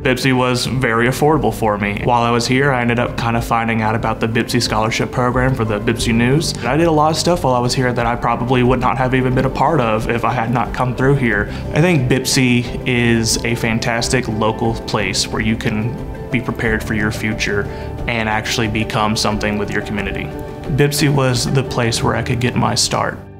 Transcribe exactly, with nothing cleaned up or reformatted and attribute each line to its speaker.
Speaker 1: B P C C was very affordable for me. While I was here, I ended up kind of finding out about the B P C C scholarship program for the B P C C News. I did a lot of stuff while I was here that I probably would not have even been a part of if I had not come through here. I think B P C C is a fantastic local place where you can be prepared for your future and actually become something with your community. B P C C was the place where I could get my start.